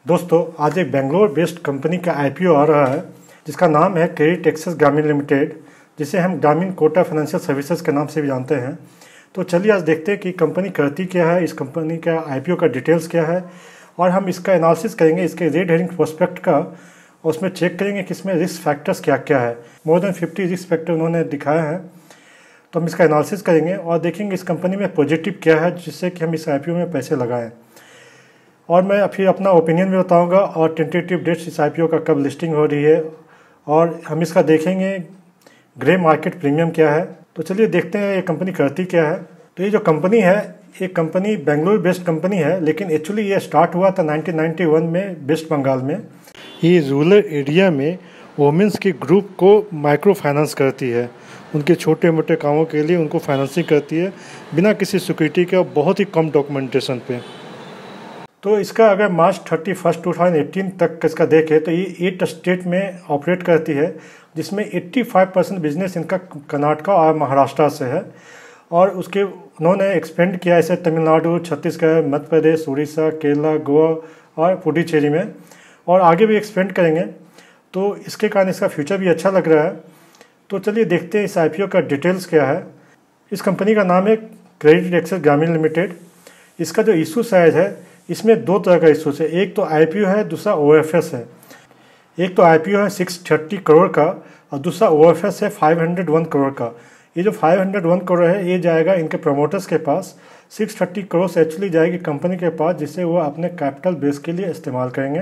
दोस्तों आज एक बेंगलोर बेस्ड कंपनी का आईपीओ आ रहा है जिसका नाम है क्रेडिट एक्सेस ग्रामीण लिमिटेड, जिसे हम ग्रामीण कोटा फाइनेंशियल सर्विसेज के नाम से भी जानते हैं। तो चलिए आज देखते हैं कि कंपनी करती क्या है, इस कंपनी का आईपीओ का डिटेल्स क्या है और हम इसका एनालिसिस करेंगे, इसके रेड हेरिंग प्रोस्पेक्ट का, और उसमें चेक करेंगे कि इसमें रिस्क फैक्टर्स क्या क्या है। मोर देन 50 रिस्क फैक्टर उन्होंने दिखाया है, तो हम इसका एनालिसिस करेंगे और देखेंगे इस कंपनी में पॉजिटिव क्या है जिससे कि हम इस आईपीओ में पैसे लगाएं। और मैं फिर अपना ओपिनियन भी बताऊंगा और टेंटेटिव डेट्स इस आईपीओ का कब लिस्टिंग हो रही है, और हम इसका देखेंगे ग्रे मार्केट प्रीमियम क्या है। तो चलिए देखते हैं ये कंपनी करती क्या है। तो ये जो कंपनी है, ये कंपनी बेंगलुरु बेस्ड कंपनी है, लेकिन एक्चुअली ये स्टार्ट हुआ था 1991 में वेस्ट बंगाल में। ये रूरल एरिया में वोमेंस के ग्रुप को माइक्रो फाइनेंस करती है, उनके छोटे मोटे कामों के लिए उनको फाइनेंसिंग करती है बिना किसी सिक्योरिटी के और बहुत ही कम डॉक्यूमेंटेशन पे। तो इसका अगर मार्च 31, 2018 तक इसका देखें तो ये 8 स्टेट में ऑपरेट करती है, जिसमें 85% बिजनेस इनका कर्नाटका और महाराष्ट्र से है। और उसके उन्होंने एक्सपेंड किया इसे तमिलनाडु, छत्तीसगढ़, मध्य प्रदेश, उड़ीसा, केरला, गोवा और पुडुचेरी में, और आगे भी एक्सपेंड करेंगे। तो इसके कारण इसका फ्यूचर भी अच्छा लग रहा है। तो चलिए देखते हैं इस आईपीओ का डिटेल्स क्या है। इस कंपनी का नाम है क्रेडिट एक्सेस ग्रामीण लिमिटेड। इसका जो इशू साइज है, इसमें दो तरह का इशूज है, एक तो आईपीओ है, दूसरा ओएफएस है। एक तो आईपीओ है 630 करोड़ का और दूसरा ओएफएस है 501 करोड़ का। ये जो 501 करोड़ है ये जाएगा इनके प्रमोटर्स के पास, 630 करोड़ से एक्चुअली जाएगी कंपनी के पास, जिसे वो अपने कैपिटल बेस के लिए इस्तेमाल करेंगे।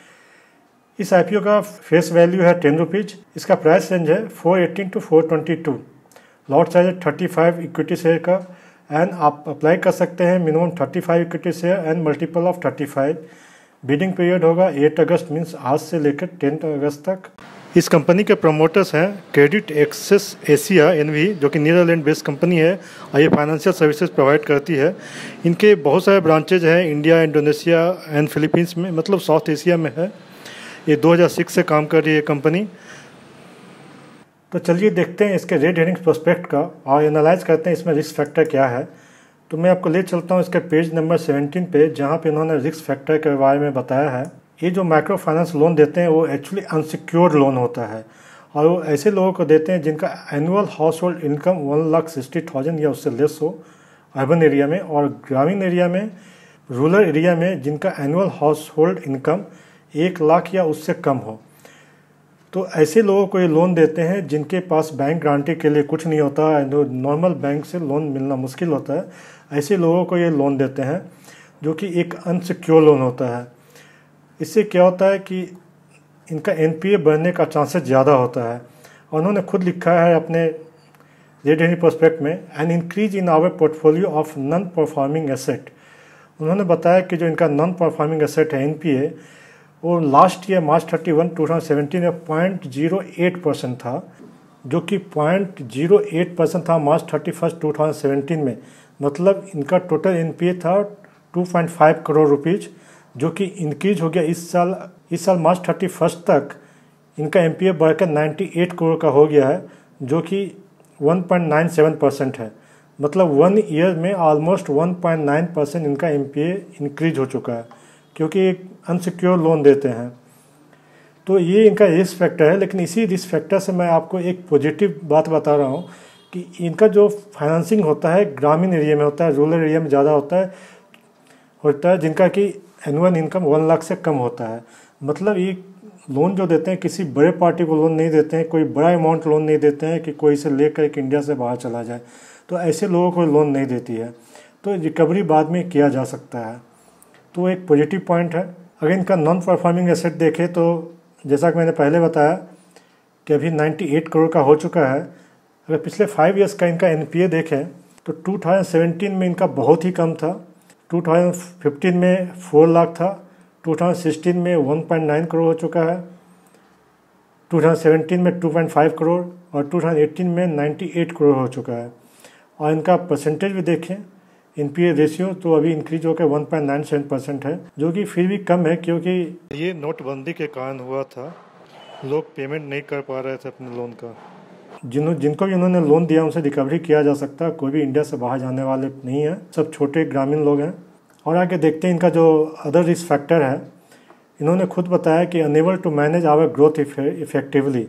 इस आईपीओ का फेस वैल्यू है 10 रुपीज़। इसका प्राइस रेंज है 418 to 422। लॉट साइज है 35 इक्विटी शेयर का, एंड आप अप्लाई कर सकते हैं minimum 35 equity share and multiple of 35। Bidding period होगा 8 अगस्त, मीन्स आज से लेकर 10 अगस्त तक। इस कंपनी के प्रमोटर्स हैं क्रेडिट एक्सेस एशिया एनवी, जो कि नीदरलैंड बेस्ड कंपनी है और ये फाइनेंशियल सर्विसेज प्रोवाइड करती है। इनके बहुत सारे ब्रांचेज हैं इंडिया, इंडोनेशिया एंड फिलीपींस में, मतलब साउथ एशिया में है। ये 2006 से काम कर रही है कंपनी। तो चलिए देखते हैं इसके रेड हेरिंग प्रोस्पेक्ट का और एनालाइज करते हैं इसमें रिस्क फैक्टर क्या है। तो मैं आपको ले चलता हूँ इसके पेज नंबर 17 पे, जहाँ पे इन्होंने रिस्क फैक्टर के बारे में बताया है। ये जो माइक्रो फाइनेंस लोन देते हैं वो एक्चुअली अनसिक्योर्ड लोन होता है, और वो ऐसे लोगों को देते हैं जिनका एनुअल हाउस होल्ड इनकम 1,60,000 या उससे लेस हो अर्बन एरिया में, और ग्रामीण एरिया में, रूरल एरिया में जिनका annual household income 1 lakh या उससे कम हो। तो ऐसे लोगों को ये लोन देते हैं जिनके पास बैंक गारंटी के लिए कुछ नहीं होता है, नॉर्मल बैंक से लोन मिलना मुश्किल होता है। ऐसे लोगों को ये लोन देते हैं जो कि एक अनसिक्योर लोन होता है। इससे क्या होता है कि इनका एनपीए बढ़ने का चांसेस ज़्यादा होता है। और उन्होंने खुद लिखा है अपने रेड हेरिंग प्रोस्पेक्ट में, an increase in our portfolio of non performing asset. उन्होंने बताया कि जो इनका नॉन परफॉर्मिंग एसेट है एनपीए, वो लास्ट ईयर मार्च 31, 2017 में 0.08% था, जो कि 0.08% था मार्च 31, 2017 में। मतलब इनका टोटल एनपीए था 2.5 करोड़ रुपीज़, जो कि इंक्रीज हो गया इस साल मार्च 31 तक इनका एनपीए बढ़कर 98 करोड़ का हो गया है, जो कि 1.97% है। मतलब 1 ईयर में ऑलमोस्ट 1.9% इनका एनपीए इंक्रीज हो चुका है, क्योंकि एक अनसिक्योर लोन देते हैं। तो ये इनका रिस्क फैक्टर है। लेकिन इसी रिस्क फैक्टर से मैं आपको एक पॉजिटिव बात बता रहा हूँ कि इनका जो फाइनेंसिंग होता है ग्रामीण एरिया में होता है, रूरल एरिया में ज़्यादा होता है जिनका कि एनुअल इनकम 1 लाख से कम होता है। मतलब ये लोन जो देते हैं किसी बड़े पार्टी को लोन नहीं देते हैं, कोई बड़ा अमाउंट लोन नहीं देते हैं कि कोई इसे लेकर एक इंडिया से बाहर चला जाए। तो ऐसे लोगों को लोन नहीं देती है, तो रिकवरी बाद में किया जा सकता है। तो एक पॉजिटिव पॉइंट है। अगर इनका नॉन परफॉर्मिंग एसेट देखें तो जैसा कि मैंने पहले बताया कि अभी 98 करोड़ का हो चुका है। अगर पिछले 5 इयर्स का इनका एनपीए देखें तो 2017 में इनका बहुत ही कम था, 2015 में 4 लाख था, 2016 में 1.9 करोड़ हो चुका है, 2017 में 2.5 करोड़ और 2018 में 98 करोड़ हो चुका है। और इनका परसेंटेज भी देखें एनपीए रेशियो, तो अभी इंक्रीज होकर 1.97% है, जो कि फिर भी कम है, क्योंकि ये नोटबंदी के कारण हुआ था। लोग पेमेंट नहीं कर पा रहे थे अपने लोन का। जिनको भी उन्होंने लोन दिया उनसे रिकवरी किया जा सकता है। कोई भी इंडिया से बाहर जाने वाले नहीं है, सब छोटे ग्रामीण लोग हैं। और आगे देखते हैं इनका जो अदर रिस्क फैक्टर है, इन्होंने खुद बताया कि unable to manage our growth effectively,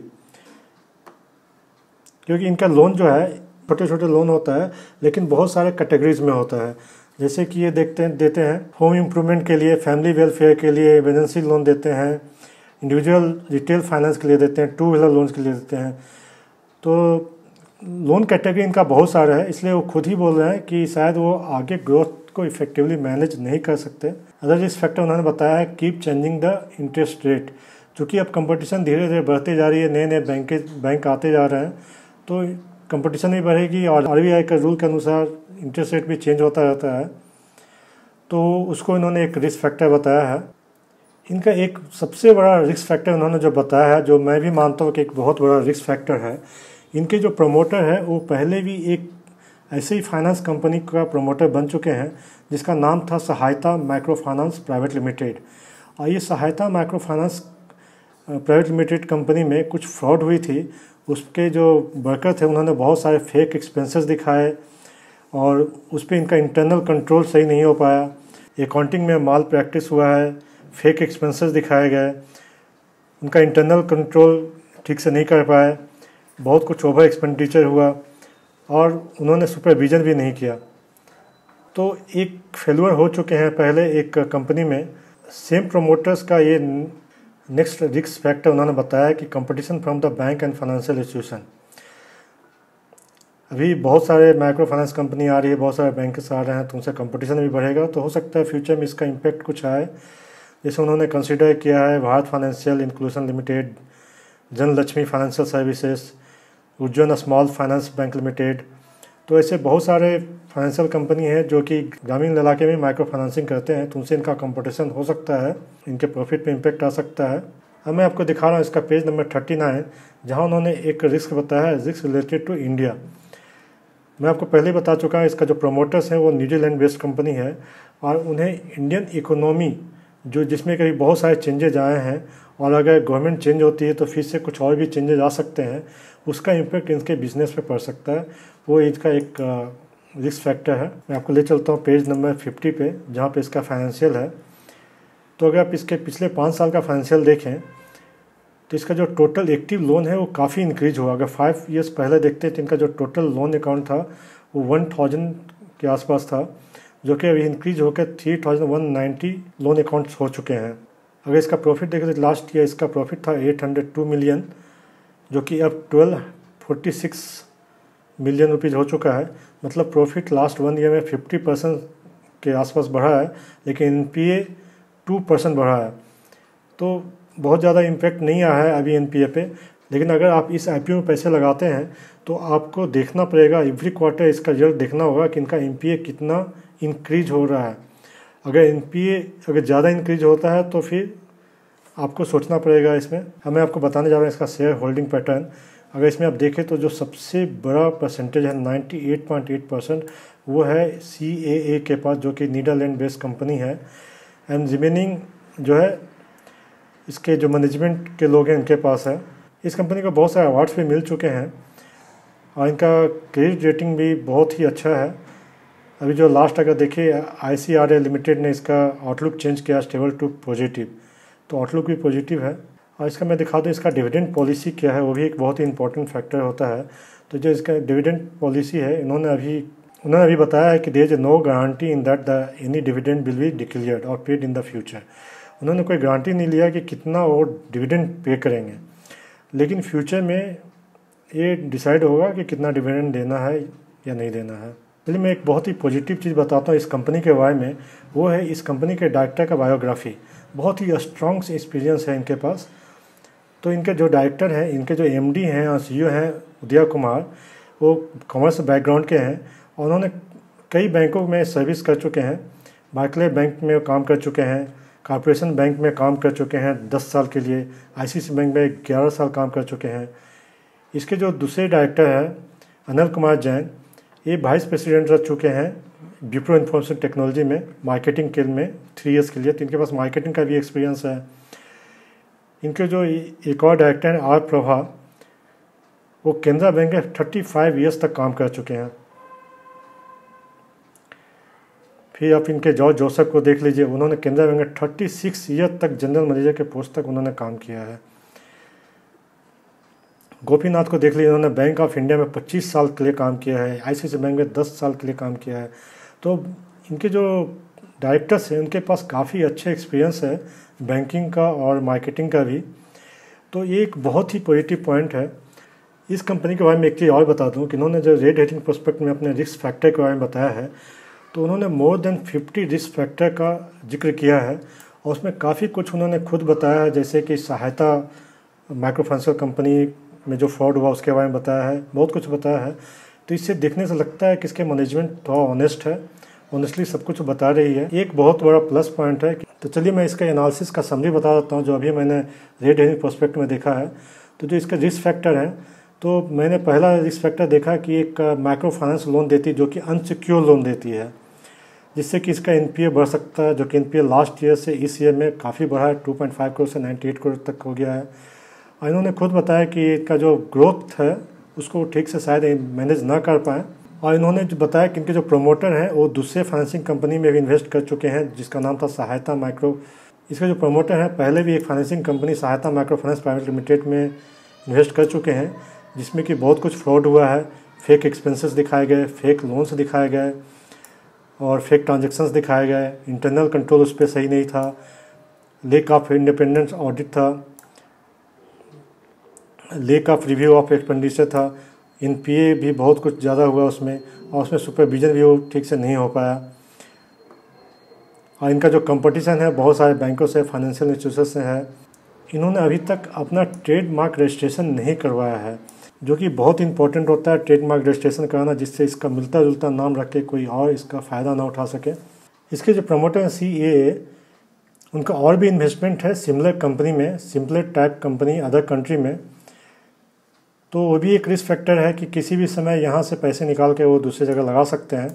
क्योंकि इनका लोन जो है छोटे छोटे लोन होता है लेकिन बहुत सारे कैटेगरीज में होता है। जैसे कि ये देते हैं होम इम्प्रूवमेंट के लिए, फैमिली वेलफेयर के लिए इमरजेंसी लोन देते हैं, इंडिविजुअल रिटेल फाइनेंस के लिए देते हैं, 2 व्हीलर लोन्स के लिए देते हैं। तो लोन कैटेगरी इनका बहुत सारा है, इसलिए वो खुद ही बोल रहे हैं कि शायद वो आगे ग्रोथ को इफेक्टिवली मैनेज नहीं कर सकते। अदर इस फैक्टर उन्होंने बताया है keep changing the interest rate, चूँकि अब कंपटीशन धीरे धीरे बढ़ते जा रही है, नए नए बैंक आते जा रहे हैं, तो कंपटीशन भी बढ़ेगी और RBI के रूल के अनुसार इंटरेस्ट रेट भी चेंज होता रहता है, तो उसको इन्होंने एक रिस्क फैक्टर बताया है। इनका एक सबसे बड़ा रिस्क फैक्टर उन्होंने जो बताया है, जो मैं भी मानता हूँ कि एक बहुत बड़ा रिस्क फैक्टर है, इनके जो प्रमोटर है वो पहले भी एक ऐसे ही फाइनेंस कंपनी का प्रमोटर बन चुके हैं जिसका नाम था सहायता माइक्रो फाइनेंस प्राइवेट लिमिटेड। और ये Sahayata micro finance private limited company में कुछ फ्रॉड हुई थी। उसके जो वर्कर थे उन्होंने बहुत सारे फेक एक्सपेंसेस दिखाए और उस पर इनका इंटरनल कंट्रोल सही नहीं हो पाया, अकाउंटिंग में माल प्रैक्टिस हुआ है, फेक एक्सपेंसेस दिखाए गए, उनका इंटरनल कंट्रोल ठीक से नहीं कर पाए, बहुत कुछ ओवर एक्सपेंडिचर हुआ और उन्होंने सुपरविजन भी नहीं किया। तो एक फेलुअर हो चुके हैं पहले एक कंपनी में। सेम प्रोमोटर्स का ये नेक्स्ट रिस्क फैक्टर उन्होंने बताया कि competition from the bank and financial institution. अभी बहुत सारे माइक्रो फाइनेंस कंपनी आ रही है, बहुत सारे बैंक्स आ रहे हैं, तो उनसे कंपटीशन भी बढ़ेगा, तो हो सकता है फ्यूचर में इसका इम्पैक्ट कुछ आए। जैसे उन्होंने कंसिडर किया है Bharat financial inclusion limited, Janalakshmi financial services, Ujjwal small finance bank limited. तो ऐसे बहुत सारे फाइनेंशियल कंपनी हैं जो कि ग्रामीण इलाके में माइक्रो फाइनेंसिंग करते हैं, तो उनसे इनका कंपटीशन हो सकता है, इनके प्रॉफिट पे इम्पैक्ट आ सकता है। अब मैं आपको दिखा रहा हूँ इसका पेज नंबर 39, जहाँ उन्होंने एक रिस्क बताया है, रिस्क रिलेटेड टू इंडिया। मैं आपको पहले बता चुका हूँ इसका जो प्रमोटर्स हैं वो न्यूजीलैंड बेस्ड कंपनी है और उन्हें इंडियन इकोनॉमी जो जिसमें कभी बहुत सारे चेंजेज आए हैं और अगर गवर्नमेंट चेंज होती है तो फिर से कुछ और भी चेंजेज आ सकते हैं, उसका इम्पैक्ट इनके बिजनेस पे पड़ सकता है, वो इसका एक रिस्क फैक्टर है। मैं आपको ले चलता हूँ पेज नंबर 50 पे, जहाँ पे इसका फाइनेंशियल है। तो अगर आप इसके पिछले 5 साल का फाइनेंशियल देखें तो इसका जो टोटल एक्टिव लोन है वो काफ़ी इंक्रीज हुआ। अगर 5 इयर्स पहले देखते हैं तो इनका जो टोटल लोन अकाउंट था वो 1000 के आसपास था, जो कि अभी इंक्रीज होकर 3190 लोन अकाउंट्स हो चुके हैं। अगर इसका प्रॉफिट देखें तो लास्ट ईयर इसका प्रॉफिट था 802 मिलियन, जो कि अब 1246 मिलियन रुपीज़ हो चुका है। मतलब प्रॉफिट लास्ट 1 ईयर में 50% के आसपास बढ़ा है, लेकिन NPA 2% बढ़ा है। तो बहुत ज़्यादा इम्पैक्ट नहीं आया है अभी NPA पे, लेकिन अगर आप इस IPO में पैसे लगाते हैं तो आपको देखना पड़ेगा, एवरी क्वार्टर इसका रिजल्ट देखना होगा कि इनका NPA कितना इंक्रीज हो रहा है। अगर NPA अगर ज़्यादा इंक्रीज होता है तो फिर आपको सोचना पड़ेगा इसमें। अब मैं आपको बताने जा रहा हूँ इसका शेयर होल्डिंग पैटर्न। अगर इसमें आप देखें तो जो सबसे बड़ा परसेंटेज है 98.8%, वो है CAA के पास, जो कि नीदरलैंड बेस्ड कंपनी है। एंड रिमेनिंग जो है इसके जो मैनेजमेंट के लोग हैं उनके पास है। इस कंपनी को बहुत सारे अवार्ड्स भी मिल चुके हैं और इनका क्रेडिट रेटिंग भी बहुत ही अच्छा है। अभी जो लास्ट अगर देखिए ICRA लिमिटेड ने इसका आउटलुक चेंज किया स्टेबल टू पॉजिटिव, तो आउटलुक भी पॉजिटिव है। और इसका मैं दिखा दूँ इसका डिविडेंड पॉलिसी क्या है, वो भी एक बहुत ही इंपॉर्टेंट फैक्टर होता है। तो जो इसका डिविडेंड पॉलिसी है, उन्होंने अभी बताया है कि there is no guarantee in that the any dividend will be declared और पेड इन द फ्यूचर। उन्होंने कोई गारंटी नहीं लिया कि कितना वो डिविडेंड पे करेंगे, लेकिन फ्यूचर में ये डिसाइड होगा कि कितना डिविडेंड देना है या नहीं देना है। चलिए मैं एक बहुत ही पॉजिटिव चीज़ बताता हूँ इस कंपनी के बारे में, वो है इस कंपनी के डायरेक्टर का बायोग्राफी। बहुत ही स्ट्रॉन्ग एक्सपीरियंस है इनके पास। तो इनके जो डायरेक्टर हैं, इनके जो MD हैं और CEO हैं उदय कुमार, वो कॉमर्स बैकग्राउंड के हैं और उन्होंने कई बैंकों में सर्विस कर चुके हैं। बार्कले बैंक में काम कर चुके हैं, कॉर्पोरेशन बैंक में काम कर चुके हैं 10 साल के लिए, ICICI बैंक में 11 साल काम कर चुके हैं। इसके जो दूसरे डायरेक्टर हैं अनिल कुमार जैन, ये वाइस प्रेसिडेंट रह चुके हैं विप्रो इंफॉर्मेशन टेक्नोलॉजी में मार्केटिंग के में 3 इयर्स के लिए, तो इनके पास मार्केटिंग का भी एक्सपीरियंस है। इनके जो एक और डायरेक्टर हैं आर प्रभा, वो केनरा बैंक में 35 इयर्स तक काम कर चुके हैं। फिर आप इनके जॉर्ज जोसेफ को देख लीजिए, उन्होंने केनरा बैंक में 36 ईयर तक जनरल मैनेजर के पोस्ट तक उन्होंने काम किया है। गोपीनाथ को देख लीजिए, उन्होंने बैंक ऑफ इंडिया में 25 साल के लिए काम किया है, आईसीआईसीआई बैंक में 10 साल के लिए काम किया है। तो इनके जो डायरेक्टर्स हैं उनके पास काफ़ी अच्छे एक्सपीरियंस है बैंकिंग का और मार्केटिंग का भी। तो ये एक बहुत ही पॉजिटिव पॉइंट है। इस कंपनी के बारे में एक चीज़ और बता दूं कि इन्होंने जो रेड हेरिंग प्रोस्पेक्ट में अपने रिस्क फैक्टर के बारे में बताया है, तो उन्होंने मोर देन 50 रिस्क फैक्टर का जिक्र किया है और उसमें काफ़ी कुछ उन्होंने खुद बताया है, जैसे कि सहायता माइक्रो फाइनेंशियल कंपनी में जो फ्रॉड हुआ उसके बारे में बताया है, बहुत कुछ बताया है। तो इससे देखने से लगता है कि इसके मैनेजमेंट थोड़ा ऑनेस्ट है, ऑनेस्टली सब कुछ बता रही है। एक बहुत बड़ा प्लस पॉइंट है। तो चलिए मैं इसका एनालिसिस का समरी बता देता हूँ जो अभी मैंने रेड हेरिंग प्रोस्पेक्ट में देखा है। तो जो इसका रिस्क फैक्टर है, तो मैंने पहला रिस्क फैक्टर देखा कि एक माइक्रो फाइनेंस लोन देती है जो कि अनसिक्योर लोन देती है, जिससे कि इसका एनपीए बढ़ सकता है, जो कि एनपीए लास्ट ईयर से इस ईयर में काफ़ी बढ़ा है, 2.5 करोड़ से 98 करोड़ तक हो गया है। और इन्होंने खुद बताया कि इसका जो ग्रोथ है उसको ठीक से शायद मैनेज ना कर पाए। और इन्होंने जो बताया कि इनके जो प्रोमोटर हैं वो दूसरे फाइनेंसिंग कंपनी में भी इन्वेस्ट कर चुके हैं जिसका नाम था सहायता माइक्रो। इसके जो प्रोमोटर हैं पहले भी एक financing company Sahayata micro finance private limited में इन्वेस्ट कर चुके हैं, जिसमें कि बहुत कुछ फ्रॉड हुआ है। फेक एक्सपेंसेस दिखाए गए, फेक लोन्स दिखाए गए और फेक ट्रांजेक्शन्स दिखाए गए। इंटरनल कंट्रोल उस पर सही नहीं था, लेक ऑफ इंडिपेंडेंस ऑडिट था, lack of review of expenditure था, एनपीए भी बहुत कुछ ज़्यादा हुआ उसमें, और उसमें सुपरविजन भी वो ठीक से नहीं हो पाया। और इनका जो कंपटीशन है बहुत सारे बैंकों से, फाइनेंशियल इंस्टीट्यूशन से है। इन्होंने अभी तक अपना ट्रेडमार्क रजिस्ट्रेशन नहीं करवाया है, जो कि बहुत इंपॉर्टेंट होता है ट्रेडमार्क रजिस्ट्रेशन कराना, जिससे इसका मिलता जुलता नाम रख के कोई और इसका फ़ायदा ना उठा सके। इसके जो प्रमोटर हैं CAA, उनका और भी इन्वेस्टमेंट है सिमिलर कंपनी में, similar type company other country में। तो वो भी एक रिस्क फैक्टर है कि किसी भी समय यहाँ से पैसे निकाल के वो दूसरी जगह लगा सकते हैं।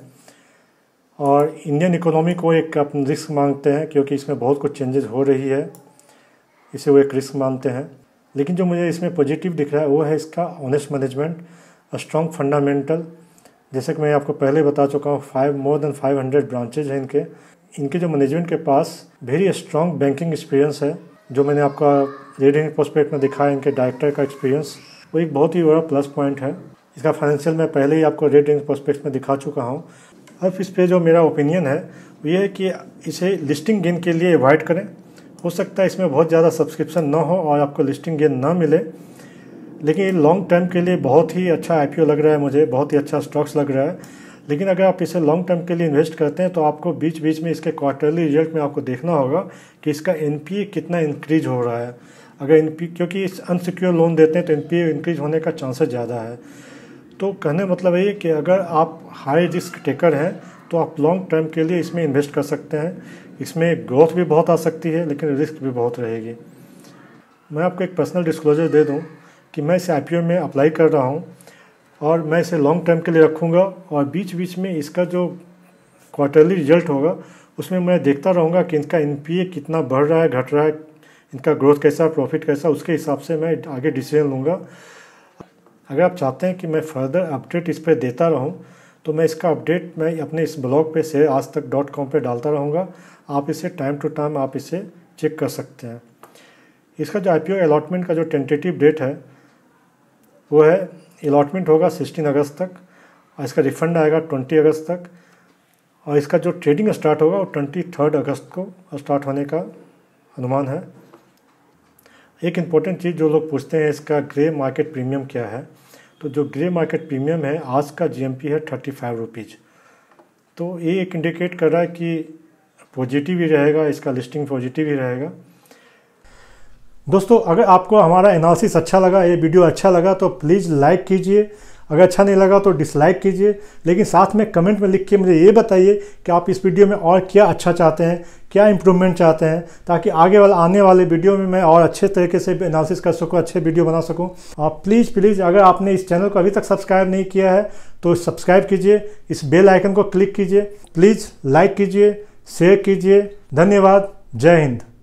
और इंडियन इकोनॉमी को एक अपना रिस्क मानते हैं क्योंकि इसमें बहुत कुछ चेंजेस हो रही है, इसे वो एक रिस्क मानते हैं। लेकिन जो मुझे इसमें पॉजिटिव दिख रहा है वो है इसका ऑनेस्ट मैनेजमेंट, स्ट्रॉन्ग फंडामेंटल। जैसे कि मैं आपको पहले बता चुका हूँ, मोर देन 500 ब्रांचेज हैं इनके जो मैनेजमेंट के पास वेरी स्ट्रॉन्ग बैंकिंग एक्सपीरियंस है, जो मैंने आपका रेड हेरिंग प्रोस्पेक्ट में दिखा है। इनके डायरेक्टर का एक्सपीरियंस वो एक बहुत ही बड़ा प्लस पॉइंट है। इसका फाइनेंशियल मैं पहले ही आपको रेड हेरिंग प्रोस्पेक्ट में दिखा चुका हूँ। अब इस पे जो मेरा ओपिनियन है वो ये है कि इसे लिस्टिंग गेन के लिए अवॉइड करें। हो सकता है इसमें बहुत ज़्यादा सब्सक्रिप्शन ना हो और आपको लिस्टिंग गेन ना मिले, लेकिन ये लॉन्ग टर्म के लिए बहुत ही अच्छा IPO लग रहा है मुझे, बहुत ही अच्छा स्टॉक्स लग रहा है। लेकिन अगर आप इसे लॉन्ग टर्म के लिए इन्वेस्ट करते हैं तो आपको बीच बीच में इसके क्वार्टरली रिजल्ट में आपको देखना होगा कि इसका NPA कितना इंक्रीज हो रहा है। अगर क्योंकि इस अनसिक्योर लोन देते हैं तो NPA इंक्रीज होने का चांसेस ज़्यादा है। तो कहने मतलब ये कि अगर आप हाई रिस्क टेकर हैं तो आप लॉन्ग टर्म के लिए इसमें इन्वेस्ट कर सकते हैं। इसमें ग्रोथ भी बहुत आ सकती है लेकिन रिस्क भी बहुत रहेगी। मैं आपको एक पर्सनल डिस्क्लोजर दे दूं कि मैं इसे IPO में अप्लाई कर रहा हूं और मैं इसे लॉन्ग टर्म के लिए रखूंगा और बीच बीच में इसका जो क्वार्टरली रिजल्ट होगा उसमें मैं देखता रहूंगा कि इनका NPA कितना बढ़ रहा है, घट रहा है, इनका ग्रोथ कैसा, प्रॉफिट कैसा, उसके हिसाब से मैं आगे डिसीजन लूँगा। अगर आप चाहते हैं कि मैं फर्दर अपडेट इस पर देता रहूं तो मैं इसका अपडेट मैं अपने इस ब्लॉग पे shareaajtak.com पे डालता रहूँगा। आप इसे टाइम टू टाइम आप इसे चेक कर सकते हैं। इसका जो IPO अलॉटमेंट का जो टेंटेटिव डेट है वो है, अलॉटमेंट होगा 16 अगस्त तक और इसका रिफंड आएगा 20 अगस्त तक, और इसका जो ट्रेडिंग स्टार्ट होगा वो 23 अगस्त को स्टार्ट होने का अनुमान है। एक इम्पॉर्टेंट चीज़ जो लोग पूछते हैं, इसका ग्रे मार्केट प्रीमियम क्या है। तो जो ग्रे मार्केट प्रीमियम है आज का GMP है 35 रुपीज़। तो ये एक इंडिकेट कर रहा है कि पॉजिटिव ही रहेगा, इसका लिस्टिंग पॉजिटिव ही रहेगा। दोस्तों अगर आपको हमारा एनालिसिस अच्छा लगा, ये वीडियो अच्छा लगा तो प्लीज़ लाइक कीजिए, अगर अच्छा नहीं लगा तो डिसलाइक कीजिए, लेकिन साथ में कमेंट में लिख के मुझे ये बताइए कि आप इस वीडियो में और क्या अच्छा चाहते हैं, क्या इम्प्रूवमेंट चाहते हैं, ताकि आने वाले वीडियो में मैं और अच्छे तरीके से एनालिसिस कर सकूं, अच्छे वीडियो बना सकूं। आप प्लीज़ अगर आपने इस चैनल को अभी तक सब्सक्राइब नहीं किया है तो सब्सक्राइब कीजिए, इस बेल आइकन को क्लिक कीजिए, प्लीज़ लाइक कीजिए, शेयर कीजिए। धन्यवाद। जय हिंद।